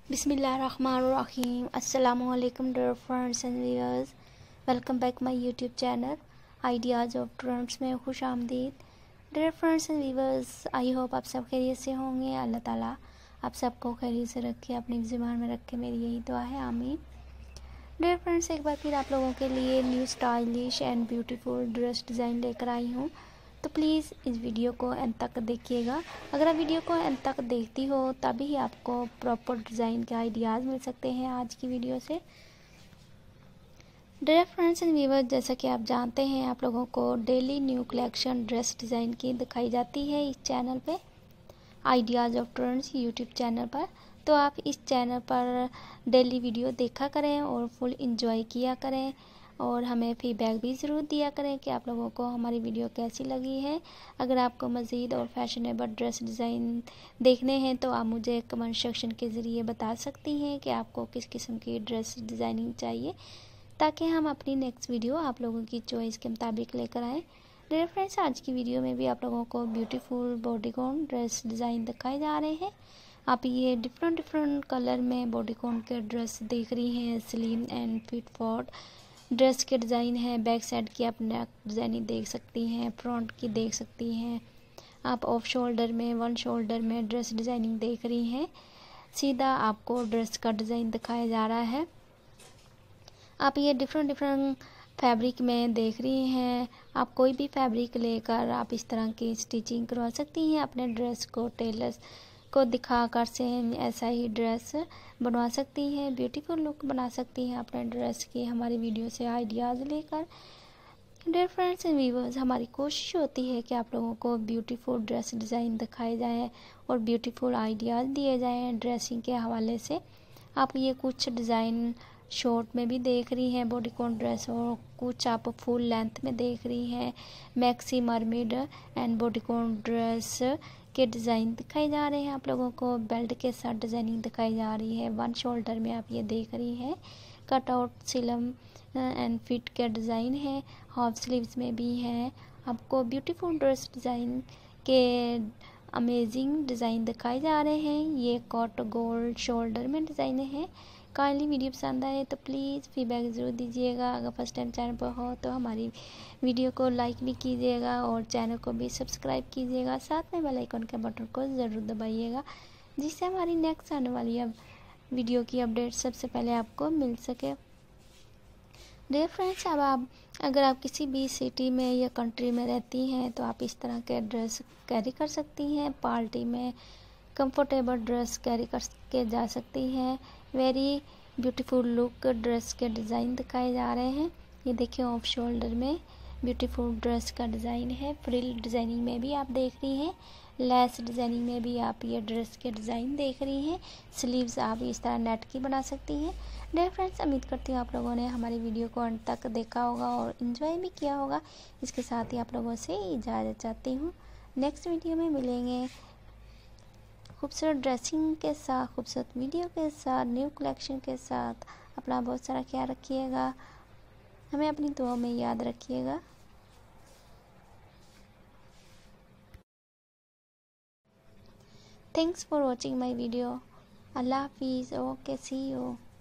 बिस्मिल्लाहिर्रहमानिर्रहीम। अस्सलामुअलैकुम dear friends and viewers, welcome back my YouTube channel ideas of trends में खुश आमदीद। Dear friends and viewers, I hope आप सब खैरियत से होंगे। अल्लाह ताला आप सबको खैरियत से रखे, अपने ज़िम्मा में रखे, मेरी यही दुआ है, आमीन। डियर फ्रेंड्स, एक बार फिर आप लोगों के लिए new stylish and beautiful dress design लेकर आई हूँ, तो प्लीज़ इस वीडियो को अंत तक देखिएगा। अगर आप वीडियो को अंत तक देखती हो तभी ही आपको प्रॉपर डिज़ाइन के आइडियाज़ मिल सकते हैं आज की वीडियो से। डियर फ्रेंड्स एंड व्यूअर्स, जैसा कि आप जानते हैं, आप लोगों को daily new collection dress design की दिखाई जाती है इस चैनल पे, ideas of trends YouTube channel पर। तो आप इस चैनल पर डेली वीडियो देखा करें और फुल इंजॉय किया करें, और हमें फीडबैक भी ज़रूर दिया करें कि आप लोगों को हमारी वीडियो कैसी लगी है। अगर आपको मज़ीद और फैशनेबल ड्रेस डिज़ाइन देखने हैं तो आप मुझे कमेंट सेक्शन के ज़रिए बता सकती हैं कि आपको किस किस्म की ड्रेस डिज़ाइनिंग चाहिए, ताकि हम अपनी नेक्स्ट वीडियो आप लोगों की चॉइस के मुताबिक लेकर आएँ। डियर फ्रेंड्स, आज की वीडियो में भी आप लोगों को ब्यूटीफुल बॉडीकॉन ड्रेस डिज़ाइन दिखाए जा रहे हैं। आप ये डिफरेंट कलर में बॉडीकॉन के ड्रेस देख रही हैं। Slim and fit for dress के डिज़ाइन है। बैक साइड की आप नेक डिज़ाइनिंग देख सकती हैं, फ्रंट की देख सकती हैं। आप ऑफ शोल्डर में, वन शोल्डर में ड्रेस डिज़ाइनिंग देख रही हैं। सीधा आपको ड्रेस का डिज़ाइन दिखाया जा रहा है। आप ये डिफरेंट फैब्रिक में देख रही हैं। आप कोई भी फैब्रिक लेकर आप इस तरह की स्टिचिंग करवा सकती हैं। अपने ड्रेस को टेलर्स को दिखाकर सेम ऐसा ही ड्रेस बनवा सकती हैं, ब्यूटीफुल लुक बना सकती हैं अपने ड्रेस की, हमारी वीडियो से आइडियाज़ लेकर। डियर फ्रेंड्स एंड व्यूअर्स, हमारी कोशिश होती है कि आप लोगों को ब्यूटीफुल ड्रेस डिज़ाइन दिखाए जाएँ और ब्यूटीफुल आइडियाज़ दिए जाएँ ड्रेसिंग के हवाले से। आप ये कुछ डिज़ाइन शॉर्ट में भी देख रही हैं बॉडीकॉन ड्रेस, और कुछ आप फुल लेंथ में देख रही हैं maxi mermaid and bodycon dress के डिज़ाइन दिखाए जा रहे हैं। आप लोगों को बेल्ट के साथ डिज़ाइनिंग दिखाई जा रही है। वन शोल्डर में आप ये देख रही हैं cut out slim and fit के डिज़ाइन है। हाफ स्लीव्स में भी हैं। आपको ब्यूटीफुल ड्रेस डिज़ाइन के अमेजिंग डिज़ाइन दिखाए जा रहे हैं। ये कॉट गोल्ड शोल्डर में डिज़ाइन है। काइंडली वीडियो पसंद आए तो प्लीज़ फीडबैक ज़रूर दीजिएगा। अगर फर्स्ट टाइम चैनल पर हो तो हमारी वीडियो को लाइक भी कीजिएगा और चैनल को भी सब्सक्राइब कीजिएगा। साथ में बेल आइकन के बटन को ज़रूर दबाइएगा, जिससे हमारी नेक्स्ट आने वाली वीडियो की अपडेट सबसे पहले आपको मिल सके। डियर फ्रेंड्स, अब अगर आप किसी भी सिटी में या कंट्री में रहती हैं तो आप इस तरह के ड्रेस कैरी कर सकती हैं। पार्टी में कंफर्टेबल ड्रेस कैरी करके जा सकती हैं। वेरी ब्यूटीफुल लुक ड्रेस के डिज़ाइन दिखाए जा रहे हैं। ये देखिए ऑफ शोल्डर में ब्यूटीफुल ड्रेस का डिज़ाइन है। फ्रिल डिज़ाइनिंग में भी आप देख रही हैं, लेस डिज़ाइनिंग में भी आप ये ड्रेस के डिज़ाइन देख रही हैं। स्लीव्स आप इस तरह नेट की बना सकती हैं। डियर फ्रेंड्स, उम्मीद करती हूँ आप लोगों ने हमारी वीडियो को अंत तक देखा होगा और इन्जॉय भी किया होगा। इसके साथ ही आप लोगों से इजाज़त चाहती हूँ। नेक्स्ट वीडियो में मिलेंगे खूबसूरत ड्रेसिंग के साथ, खूबसूरत वीडियो के साथ, न्यू कलेक्शन के साथ। अपना बहुत सारा ख्याल रखिएगा, हमें अपनी दुआ में याद रखिएगा। Thanks for watching my video. अल्लाह हाफिज़। Okay, see you.